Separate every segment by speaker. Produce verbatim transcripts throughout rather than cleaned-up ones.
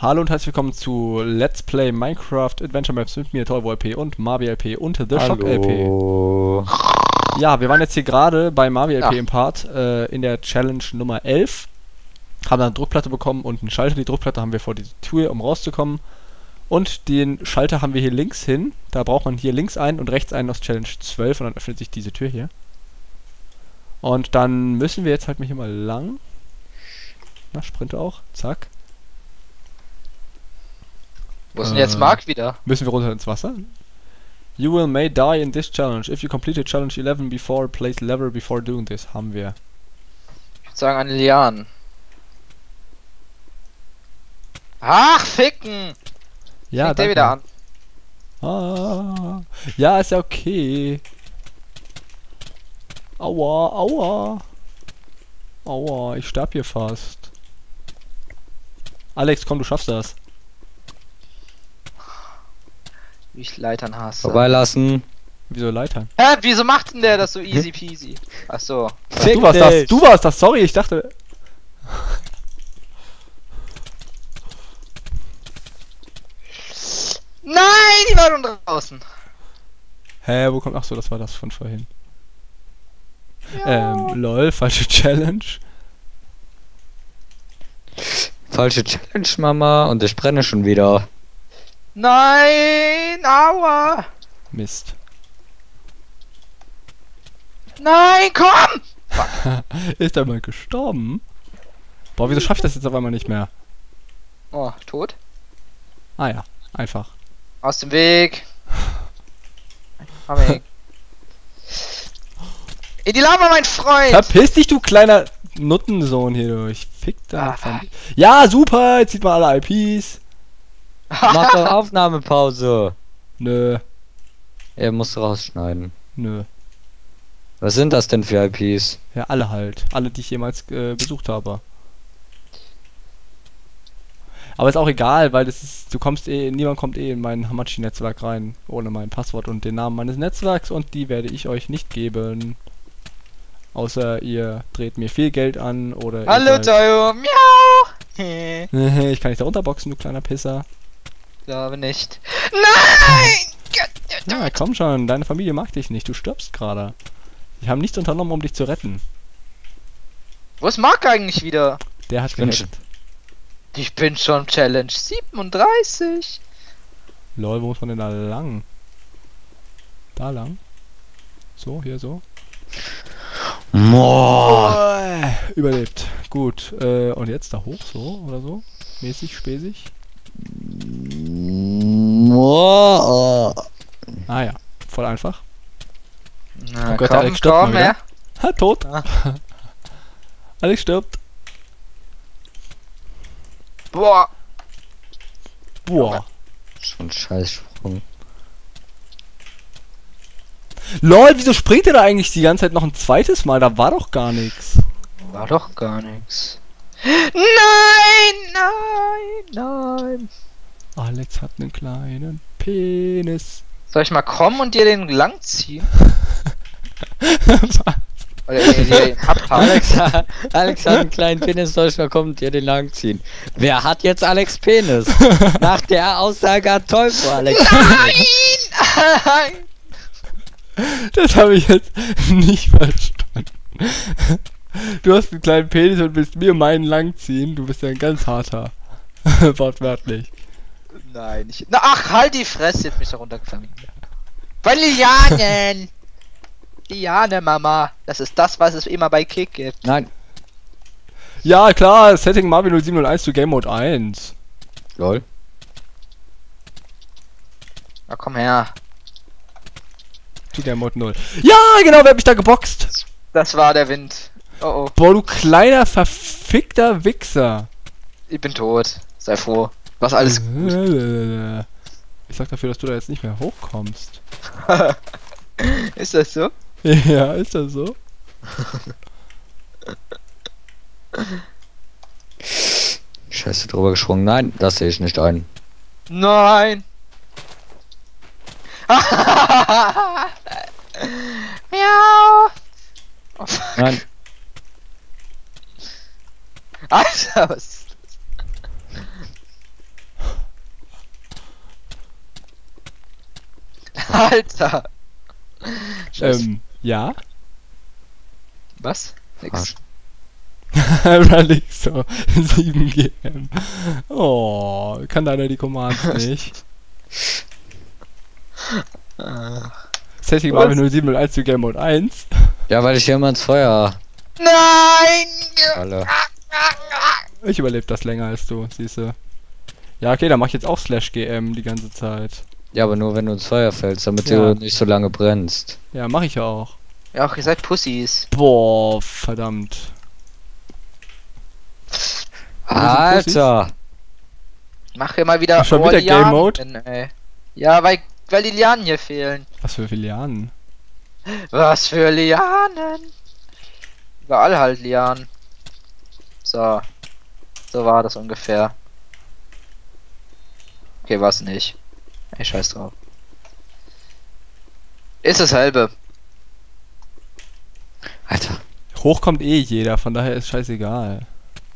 Speaker 1: Hallo und herzlich willkommen zu Let's Play Minecraft Adventure Maps mit mir, TollwoLP und MarviLP und The Shock L P. Ja, wir waren jetzt hier gerade bei MarviLP
Speaker 2: Ja.
Speaker 1: im Part äh, in der Challenge Nummer elf. Haben dann eine Druckplatte bekommen und einen Schalter. Die Druckplatte haben wir vor die Tür, um rauszukommen. Und den Schalter haben wir hier links hin. Da braucht man hier links einen und rechts einen aus Challenge zwölf und dann öffnet sich diese Tür hier. Und dann müssen wir jetzt halt mal hier mal lang. Na, Sprinte auch. Zack.
Speaker 2: Wo ist denn jetzt Mark wieder?
Speaker 1: Müssen wir runter ins Wasser? You will may die in this challenge. If you complete challenge eleven before, place lever before doing this. Haben wir.
Speaker 2: Ich würde sagen, eine Lian. Ach, ficken!
Speaker 1: Ja,
Speaker 2: Fängt der
Speaker 1: danke.
Speaker 2: wieder an.
Speaker 1: Ah, ja, ist ja okay. Aua, aua. Aua, ich sterb hier fast. Alex, komm, du schaffst das.
Speaker 2: Wie ich Leitern hasse.
Speaker 3: Vorbeilassen.
Speaker 1: Wieso Leitern?
Speaker 2: Hä, wieso macht denn der das so easy peasy? Ach so.
Speaker 1: Ach, du warst das, du warst das, sorry, ich dachte...
Speaker 2: Nein, die war schon draußen.
Speaker 1: Hä, wo kommt... Ach so, das war das von vorhin.
Speaker 2: Ja.
Speaker 1: Ähm, lol, falsche Challenge.
Speaker 3: Falsche Challenge, Mama. Und ich brenne schon wieder.
Speaker 2: Nein, aua.
Speaker 1: Mist.
Speaker 2: Nein, komm!
Speaker 1: Ist er mal gestorben? Boah, wieso schaffe ich das jetzt auf einmal nicht mehr?
Speaker 2: Oh, tot?
Speaker 1: Ah ja, einfach.
Speaker 2: Aus dem Weg. Komm weg. In die Lava, mein Freund!
Speaker 1: Verpiss dich, du kleiner Nuttensohn hier durch. Fick da.
Speaker 2: Ah.
Speaker 1: Ja, super, jetzt sieht man alle I Ps.
Speaker 3: Mach doch Aufnahmepause.
Speaker 1: Nö,
Speaker 3: Er muss rausschneiden.
Speaker 1: nö.
Speaker 3: Was sind das denn für I Ps?
Speaker 1: Ja, alle halt. Alle, die ich jemals äh, besucht habe. Aber ist auch egal, weil das ist, du kommst eh, niemand kommt eh in mein Hamachi-Netzwerk rein, ohne mein Passwort und den Namen meines Netzwerks und die werde ich euch nicht geben. Außer ihr dreht mir viel Geld an oder ihr
Speaker 2: Hallo,
Speaker 1: seid-
Speaker 2: Tayo! Miau!
Speaker 1: Ich kann dich da runterboxen, du kleiner Pisser.
Speaker 2: Glaube nicht. Nein!
Speaker 1: Ja, komm schon, deine Familie mag dich nicht, du stirbst gerade. Die haben nichts unternommen, um dich zu retten.
Speaker 2: Wo ist Mark eigentlich wieder?
Speaker 1: Der hat
Speaker 3: Ich bin
Speaker 1: gehackt.
Speaker 2: Ich bin schon Challenge siebenunddreißig.
Speaker 1: Lol, wo muss man denn da lang? Da lang? So, hier so.
Speaker 3: Moa.
Speaker 1: Oh, überlebt. Gut. Äh, und jetzt da hoch, so oder so? Mäßig, späßig.
Speaker 3: Moa.
Speaker 1: Ah ja, voll einfach.
Speaker 2: Na,
Speaker 1: Oh Gott, der Alex stirbt mal wieder.
Speaker 2: her.
Speaker 1: Ha, tot.
Speaker 2: Ah.
Speaker 1: Alex stirbt.
Speaker 2: Boah.
Speaker 1: Boah.
Speaker 3: Schon scheiß Sprung.
Speaker 1: Lol, wieso springt der da eigentlich die ganze Zeit noch ein zweites Mal? Da war doch gar nichts.
Speaker 2: War doch gar nichts. Nein, nein, nein.
Speaker 1: Alex hat einen kleinen Penis.
Speaker 2: Soll ich mal kommen und dir den lang ziehen? Oder dir den abhaben?
Speaker 3: Alex, Alex hat einen kleinen Penis, soll ich mal kommen, dir den lang ziehen. Wer hat jetzt Alex Penis? Nach der Aussage hat Teufel Alex Penis.
Speaker 2: Nein!
Speaker 1: Das habe ich jetzt nicht verstanden. Du hast einen kleinen Penis und willst mir meinen lang ziehen. Du bist ja ein ganz harter. Wortwörtlich.
Speaker 2: Nein, ich. Na, ach, halt die Fresse, jetzt bin ich da runtergefallen. Bei Lianen! Liane, Mama. Das ist das, was es immer bei Kick gibt.
Speaker 3: Nein.
Speaker 1: Ja, klar, Setting Marvin null sieben null eins zu Game Mode eins.
Speaker 3: Lol.
Speaker 2: Na komm her.
Speaker 1: Zu Game Mode null. Ja, genau, wer hat mich da geboxt?
Speaker 2: Das war der Wind. Oh oh.
Speaker 1: Boah, du kleiner verfickter Wichser.
Speaker 2: Ich bin tot. Sei froh. Was alles gut.
Speaker 1: Ich sag dafür, dass du da jetzt nicht mehr hochkommst.
Speaker 2: Ist das so?
Speaker 1: Ja, ist das so?
Speaker 3: Scheiße, drüber gesprungen. Nein, das sehe ich nicht ein.
Speaker 2: Nein! Miau! Oh, fuck.
Speaker 3: Nein.
Speaker 2: Alter, was ist Alter. Scheiße.
Speaker 1: Ähm, ja?
Speaker 2: Was? Nix.
Speaker 1: Relixo sieben G M. Oh, kann leider die Commands nicht. Setting war null sieben null eins zu Game Mode eins.
Speaker 3: Ja, weil ich hier immer ins Feuer.
Speaker 2: Nein!
Speaker 3: Alle.
Speaker 1: Ich überlebe das länger als du, siehste. Ja, okay, dann mach ich jetzt auch Slash G M die ganze Zeit.
Speaker 3: Ja, aber nur wenn du ins Feuer fällst, damit
Speaker 1: Ja.
Speaker 3: du nicht so lange brennst.
Speaker 1: Ja, mach ich ja auch.
Speaker 2: Ja, auch ihr seid Pussys.
Speaker 1: Boah, verdammt.
Speaker 3: Alter!
Speaker 2: Mach hier mal wieder
Speaker 1: Schon
Speaker 2: oh,
Speaker 1: wieder
Speaker 2: Lianen
Speaker 1: Game Mode?
Speaker 2: hin, ey. Ja, weil, weil die Lianen hier fehlen.
Speaker 1: Was für Filianen?
Speaker 2: Was für Lianen? Überall halt Lianen. So. So war das ungefähr. Okay, war's nicht. Ey, scheiß drauf. Ist dasselbe.
Speaker 3: Alter.
Speaker 1: Hoch kommt eh jeder, von daher ist scheißegal.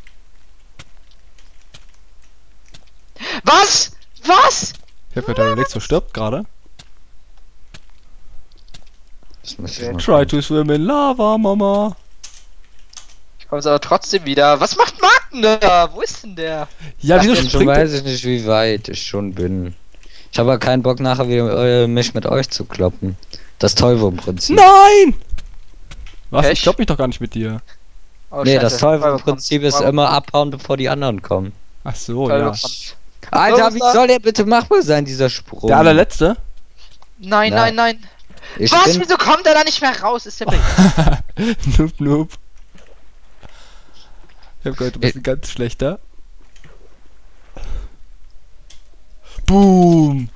Speaker 2: Was? Was?
Speaker 1: Ich hab gehört, der Relixo stirbt gerade.
Speaker 3: Das müsste ich mal
Speaker 1: Try to swim in lava, Mama.
Speaker 2: Ich komme aber trotzdem wieder. Was macht Mark denn da? Wo ist denn der?
Speaker 1: Ja, wieso
Speaker 2: Das
Speaker 3: Schon
Speaker 1: springt
Speaker 3: weiß ich nicht, wie weit ich schon bin. Ich habe aber keinen Bock nachher wieder äh, mich mit euch zu kloppen. Das Teufel-Prinzip.
Speaker 1: Nein! Was?
Speaker 2: Echt?
Speaker 1: Ich glaub mich doch gar nicht mit dir.
Speaker 2: Oh,
Speaker 3: Nee,
Speaker 2: Scheiße.
Speaker 3: das Teufel-Prinzip ist
Speaker 2: Teufel
Speaker 3: immer abhauen, bevor die anderen kommen.
Speaker 1: Ach so,
Speaker 2: Teufel
Speaker 1: ja.
Speaker 2: kommt.
Speaker 3: Alter, wie
Speaker 2: Los,
Speaker 3: soll der bitte machbar sein, dieser Sprung?
Speaker 1: Der allerletzte?
Speaker 2: Nein,
Speaker 3: Nein.
Speaker 2: nein, nein.
Speaker 3: Ich
Speaker 2: Was?
Speaker 3: bin,
Speaker 2: Wieso kommt er da nicht mehr raus? Ist der blöd?
Speaker 1: Noob, noob. Ich hab gehört, du bist
Speaker 3: Ä-
Speaker 1: ein ganz schlechter. Boom!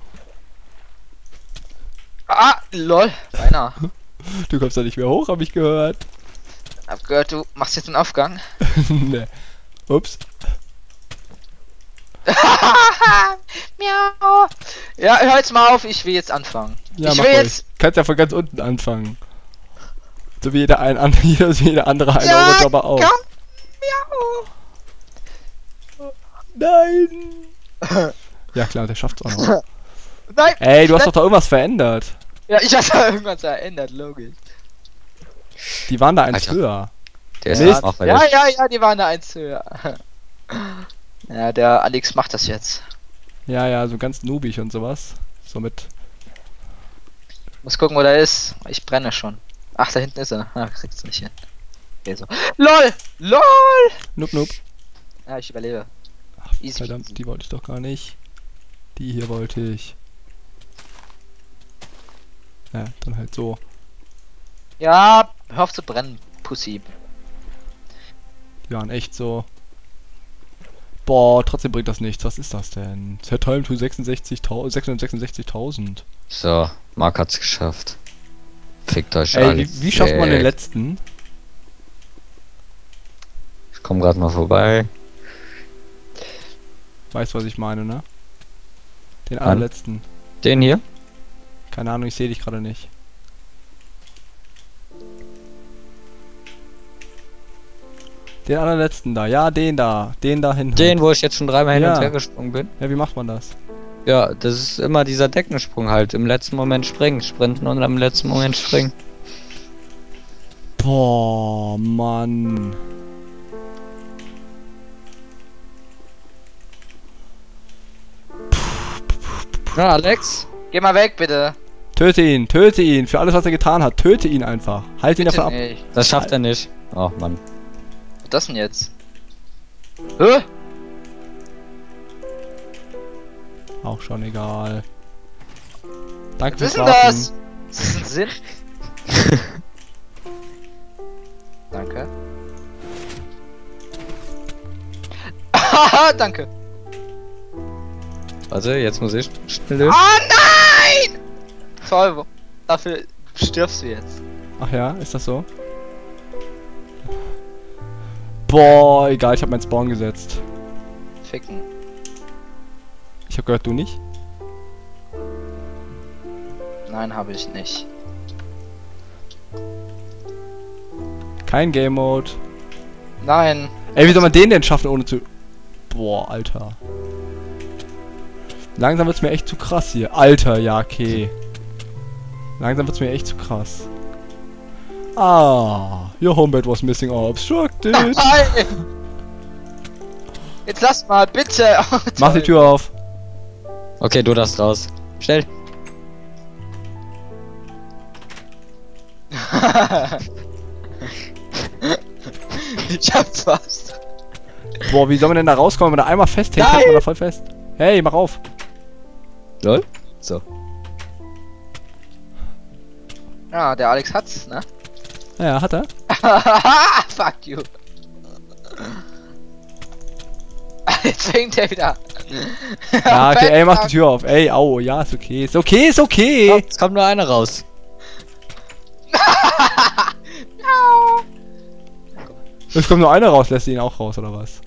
Speaker 2: Ah, lol. Beinahe.
Speaker 1: Du kommst da nicht mehr hoch, hab ich gehört.
Speaker 2: Hab gehört, du machst jetzt einen Aufgang.
Speaker 1: Ne. Ups.
Speaker 2: Miau. Ja, hör jetzt mal auf, ich will jetzt anfangen.
Speaker 1: Ja,
Speaker 2: ich
Speaker 1: mach
Speaker 2: will
Speaker 1: ruhig.
Speaker 2: jetzt.
Speaker 1: Kannst ja von ganz unten anfangen. So wie jeder ein andere, so wie jeder andere ein
Speaker 2: Ja,
Speaker 1: Euro Jobber auch.
Speaker 2: komm. Miau.
Speaker 1: Nein! Ja klar, der schafft's auch noch.
Speaker 2: Nein.
Speaker 1: Ey, du hast
Speaker 2: Nein.
Speaker 1: doch da irgendwas verändert.
Speaker 2: Ja, ich hab's ja irgendwann verändert, logisch.
Speaker 1: Die waren da eins
Speaker 3: Alter.
Speaker 1: höher.
Speaker 3: der ist
Speaker 1: Mist.
Speaker 3: jetzt auch weil
Speaker 2: Ja,
Speaker 3: der-
Speaker 2: ja, ja, die waren da eins höher. Ja, der Alex macht das jetzt.
Speaker 1: Ja, ja, so ganz noobig und sowas. So mit.
Speaker 2: Muss gucken, wo der ist. Ich brenne schon. Ach, da hinten ist er. Ah, kriegt's nicht hin. Okay, so. LOL! LOL!
Speaker 1: Noob, noob.
Speaker 2: Ja, ich überlebe.
Speaker 1: Ach,
Speaker 2: Easy
Speaker 1: verdammt,
Speaker 2: peasy.
Speaker 1: die wollte ich doch gar nicht. Die hier wollte ich. Ja, dann halt so.
Speaker 2: Ja, hör auf zu brennen, Pussy.
Speaker 1: Die waren echt so. Boah, trotzdem bringt das nichts. Was ist das denn? Set Time to sechshundertsechsundsechzigtausend.
Speaker 3: So, Mark hat's geschafft. Fickt euch
Speaker 1: Ey,
Speaker 3: alle.
Speaker 1: wie, wie schafft man den
Speaker 3: Ey,
Speaker 1: letzten?
Speaker 3: Ich komm grad mal vorbei.
Speaker 1: Weißt du, was ich meine, ne? Den
Speaker 3: Wann?
Speaker 1: allerletzten.
Speaker 3: Den hier?
Speaker 1: Keine Ahnung, ich sehe dich gerade nicht. Den allerletzten da. Ja, den da. Den da hinten.
Speaker 3: Den, wo ich jetzt schon dreimal hin
Speaker 1: Ja.
Speaker 3: und her gesprungen bin.
Speaker 1: Ja, wie macht man das?
Speaker 3: Ja, das ist immer dieser Deckensprung halt. Im letzten Moment springen, sprinten und im letzten Moment springen.
Speaker 1: Boah, Mann.
Speaker 3: Ja, Alex?
Speaker 2: Geh mal weg, bitte.
Speaker 1: Töte ihn, töte ihn. Für alles, was er getan hat. Töte ihn einfach. Halt ihn
Speaker 2: Bitte
Speaker 1: davon ab.
Speaker 2: nicht.
Speaker 3: Das schafft er nicht. Oh Mann.
Speaker 2: Was ist das denn jetzt? Hä?
Speaker 1: Auch schon egal. Danke
Speaker 2: Was ist
Speaker 1: fürs
Speaker 2: denn
Speaker 1: Warten.
Speaker 2: das? Ist das ein Sinn? Danke. Haha, danke.
Speaker 3: Warte, jetzt muss ich schnell lösen.
Speaker 2: Ah, nein! Toll, dafür stirbst du jetzt.
Speaker 1: Ach ja, ist das so? Boah, egal, ich habe meinen Spawn gesetzt.
Speaker 2: Ficken.
Speaker 1: Ich habe gehört, du nicht?
Speaker 2: Nein, habe ich nicht.
Speaker 1: Kein Game Mode.
Speaker 2: Nein.
Speaker 1: Ey, wie soll man den denn schaffen, ohne zu... Boah, Alter. Langsam wird's mir echt zu krass hier. Alter, ja, okay. Langsam wird's mir echt zu krass. Ah, your home bed was missing or obstructed.
Speaker 2: Nein! Jetzt lass mal, bitte! Oh,
Speaker 1: Mach die Tür auf.
Speaker 3: Okay, du darfst raus. Schnell.
Speaker 2: Ich hab fast.
Speaker 1: Boah, wie soll man denn da rauskommen, wenn man da einmal festhängt?
Speaker 2: Nein!
Speaker 1: Hält man da voll fest. Hey, mach auf.
Speaker 3: Lol. So.
Speaker 2: Ja, der Alex hat's, ne?
Speaker 1: Ja, hat er.
Speaker 2: Fuck you. Jetzt fängt er wieder.
Speaker 1: Ja, okay, ey, mach die Tür auf. Ey, au, ja, ist okay. Ist okay, ist okay.
Speaker 3: Es kommt nur einer raus.
Speaker 1: Es kommt nur einer raus, lässt ihn auch raus, oder was?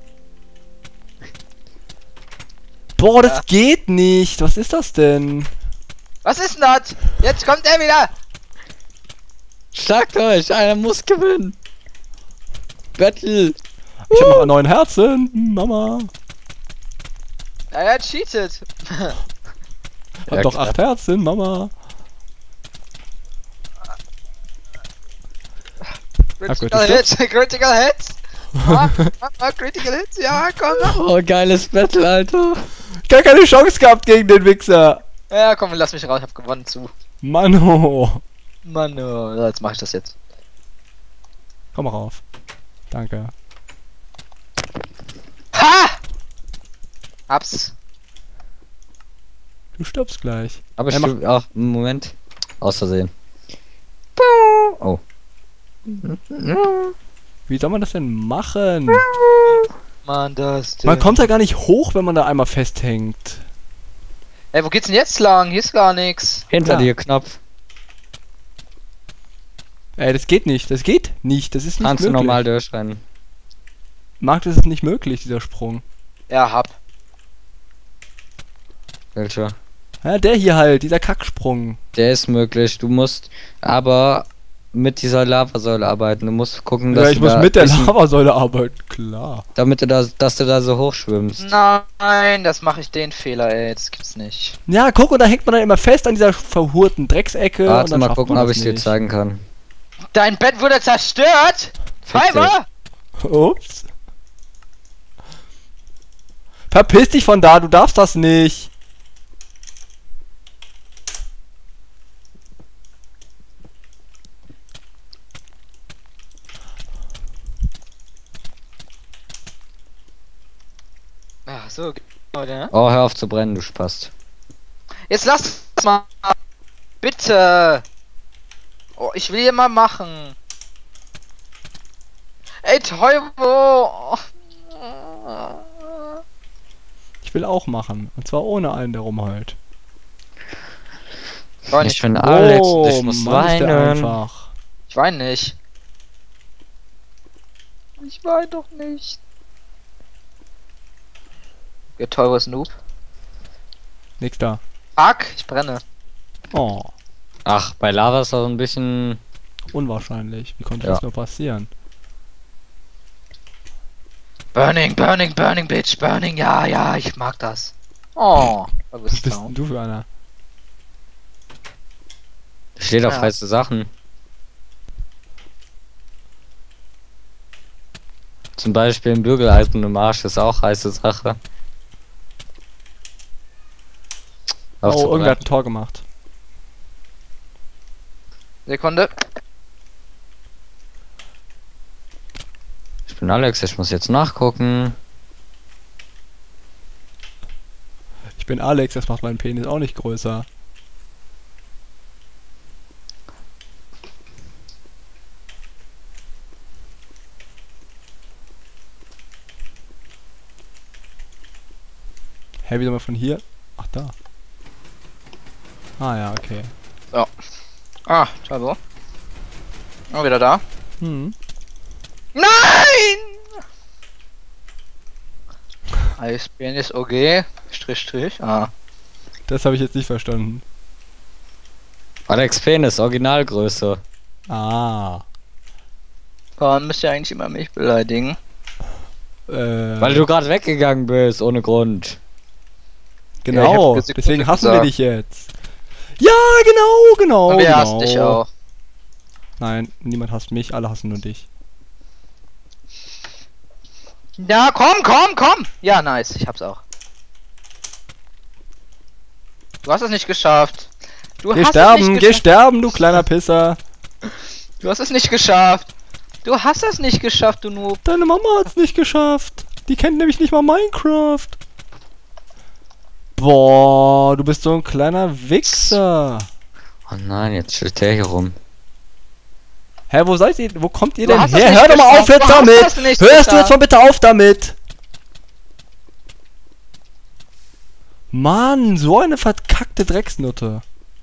Speaker 1: Boah, das
Speaker 2: Ja.
Speaker 1: geht nicht. Was ist das denn?
Speaker 2: Was ist denn das? Jetzt kommt er wieder.
Speaker 3: Schlagt euch, einer muss gewinnen. Battle.
Speaker 1: Ich hab noch neun Herzen. Mama.
Speaker 2: Ja, er cheatet.
Speaker 1: Hab
Speaker 3: Ja,
Speaker 1: doch
Speaker 3: klar.
Speaker 1: acht Herzen, Mama.
Speaker 2: Critical
Speaker 1: gut,
Speaker 2: Hits, Critical Hits. Ah, ah, Critical Hits, ja, komm noch.
Speaker 3: Oh, geiles Battle, Alter.
Speaker 1: Gar keine Chance gehabt gegen den Wichser.
Speaker 2: Ja, komm, lass mich raus, ich hab gewonnen zu.
Speaker 1: Mano.
Speaker 2: Mann, oh, jetzt mach ich das jetzt.
Speaker 1: Komm mal rauf. Danke.
Speaker 2: Ha! Hab's.
Speaker 1: Du stirbst gleich.
Speaker 3: Aber
Speaker 1: Ja,
Speaker 3: ich.
Speaker 1: mach-
Speaker 3: Ach, Moment. Aus Versehen. Oh.
Speaker 1: Wie soll man das denn machen?
Speaker 2: Mann, das.
Speaker 1: Man kommt da gar nicht hoch, wenn man da einmal festhängt.
Speaker 2: Ey, wo geht's denn jetzt lang? Hier ist gar nix.
Speaker 3: Hinter
Speaker 1: Ja.
Speaker 3: dir, Knopf.
Speaker 1: Ey, das geht nicht. Das geht nicht. Das ist nicht
Speaker 3: Kannst du
Speaker 1: möglich.
Speaker 3: normal durchrennen.
Speaker 1: Marc, das ist nicht möglich, dieser Sprung.
Speaker 2: Ja, hab.
Speaker 3: Welcher?
Speaker 1: Ja, der hier halt, dieser Kacksprung.
Speaker 3: Der ist möglich. Du musst aber mit dieser Lavasäule arbeiten. Du musst gucken, dass
Speaker 1: Ja, ich
Speaker 3: du
Speaker 1: muss
Speaker 3: da
Speaker 1: mit der
Speaker 3: bisschen-
Speaker 1: Lavasäule arbeiten, klar.
Speaker 3: damit du da, dass du da so hoch schwimmst.
Speaker 2: Nein, das mache ich den Fehler, ey. Das gibt's nicht.
Speaker 1: Ja, guck, und da hängt man dann immer fest an dieser verhurten Drecksecke. und
Speaker 3: Warte
Speaker 1: dann
Speaker 3: mal
Speaker 1: schafft
Speaker 3: gucken,
Speaker 1: man
Speaker 3: ob
Speaker 1: das
Speaker 3: ich dir
Speaker 1: nicht.
Speaker 3: zeigen kann.
Speaker 2: Dein Bett wurde zerstört!
Speaker 3: Fick
Speaker 2: Zweimal!
Speaker 1: Ups. Verpiss dich von da, du darfst das nicht.
Speaker 2: Ach so, Leute, ne?
Speaker 3: Oh, hör auf zu brennen, du Spast.
Speaker 2: Jetzt lass es mal. Bitte! Oh, ich will hier mal machen. Ey, Teubo!
Speaker 1: Ich will auch machen. Und zwar ohne einen, der rumheult.
Speaker 2: Ich weine
Speaker 3: Ich
Speaker 2: nicht.
Speaker 3: bin Alex und
Speaker 1: Oh,
Speaker 3: ich muss
Speaker 1: Mann, ist der
Speaker 3: weinen.
Speaker 1: einfach.
Speaker 2: Ich weine nicht. Ich weine doch nicht. Ihr teures Noob.
Speaker 1: Nix da.
Speaker 2: Fuck, ich brenne.
Speaker 1: Oh,
Speaker 3: Ach, bei Lava ist das ein bisschen.
Speaker 1: unwahrscheinlich. Wie konnte
Speaker 3: Ja.
Speaker 1: das nur passieren?
Speaker 2: Burning, burning, burning, bitch, burning. Ja, ja, ich mag das. Oh, was
Speaker 1: Was
Speaker 2: bist
Speaker 1: bist
Speaker 2: du?
Speaker 1: denn du für einer?
Speaker 3: Steht auf
Speaker 2: Ja.
Speaker 3: heiße Sachen. Zum Beispiel ein Bügeleisen im Arsch ist auch heiße Sache. Auf
Speaker 1: Oh,
Speaker 3: zu
Speaker 1: irgendwer hat
Speaker 3: brennen.
Speaker 1: ein Tor gemacht.
Speaker 2: Sekunde.
Speaker 3: Ich bin Alex, ich muss jetzt nachgucken.
Speaker 1: Ich bin Alex, das macht meinen Penis auch nicht größer. Hä, wie soll man von hier? Ach, da. Ah ja, okay.
Speaker 2: Ah, Teubo. Oh, wieder da.
Speaker 1: Hm.
Speaker 2: Nein! Eispenis, okay. Strich, Strich. Ah.
Speaker 1: Das habe ich jetzt nicht verstanden.
Speaker 3: Alex Penis, Originalgröße.
Speaker 1: Ah.
Speaker 2: Warum müsst ihr eigentlich immer mich beleidigen?
Speaker 1: Äh,
Speaker 3: Weil du gerade weggegangen bist, ohne Grund.
Speaker 1: genau,
Speaker 2: Ja, ich hab Sekunde
Speaker 1: deswegen hassen wir
Speaker 2: gesagt.
Speaker 1: dich jetzt. Ja, genau, genau.
Speaker 2: Und wir
Speaker 1: genau.
Speaker 2: hassen dich auch.
Speaker 1: Nein, niemand hasst mich, alle hassen nur dich.
Speaker 2: Ja, komm, komm, komm! Ja, nice, ich hab's auch. Du hast es nicht geschafft. Du
Speaker 1: Geh
Speaker 2: hast es
Speaker 1: sterben,
Speaker 2: nicht
Speaker 1: geh
Speaker 2: geschafft.
Speaker 1: sterben, du kleiner Pisser.
Speaker 2: Du hast es nicht geschafft. Du hast es nicht geschafft, du Noob.
Speaker 1: Deine Mama hat's nicht geschafft. Die kennt nämlich nicht mal Minecraft. Boah, du bist so ein kleiner Wichser.
Speaker 3: Oh nein, jetzt steht der hier rum.
Speaker 1: Hä, wo seid ihr? Wo kommt ihr
Speaker 2: Du
Speaker 1: denn
Speaker 2: hast das
Speaker 1: her?
Speaker 2: nicht
Speaker 1: Hör doch mal auf
Speaker 2: geschafft.
Speaker 1: jetzt
Speaker 2: Du hast
Speaker 1: damit!
Speaker 2: das nicht
Speaker 1: Hörst du
Speaker 2: geschafft.
Speaker 1: jetzt mal bitte auf damit! Mann, so eine verkackte Drecksnutte.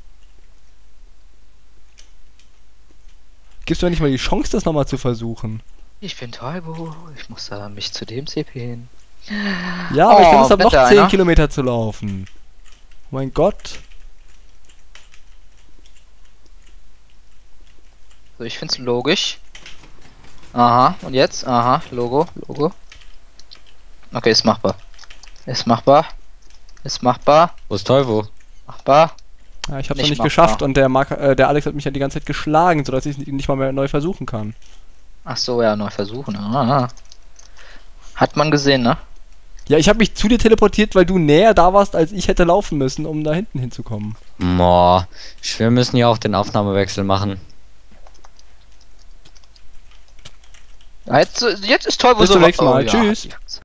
Speaker 1: Gibst du mir nicht mal die Chance, das nochmal zu versuchen?
Speaker 2: Ich bin Teubo. Ich muss da mich zu dem C P'n.
Speaker 1: Ja, aber ich
Speaker 2: Oh,
Speaker 1: bin es noch
Speaker 2: bitte
Speaker 1: zehn
Speaker 2: einer.
Speaker 1: Kilometer zu laufen. Oh mein Gott.
Speaker 2: So, ich find's logisch. Aha, und jetzt? Aha, Logo, Logo. Okay, ist machbar. Ist machbar. Ist machbar.
Speaker 3: Wo ist Teuvo?
Speaker 2: Machbar.
Speaker 1: Ja, ich hab's
Speaker 2: Nicht
Speaker 1: noch nicht
Speaker 2: machbar.
Speaker 1: geschafft und der, Mark, äh, der Alex hat mich ja die ganze Zeit geschlagen, sodass ich es nicht mal mehr neu versuchen kann.
Speaker 2: Ach so, ja, neu versuchen. Ah. Hat man gesehen, ne?
Speaker 1: Ja, ich habe mich zu dir teleportiert, weil du näher da warst, als ich hätte laufen müssen, um da hinten hinzukommen.
Speaker 3: Boah, wir müssen ja auch den Aufnahmewechsel machen.
Speaker 2: Jetzt, jetzt ist Teubo
Speaker 1: Bis
Speaker 2: so
Speaker 1: zum nächsten Mal.
Speaker 2: ja.
Speaker 1: Tschüss.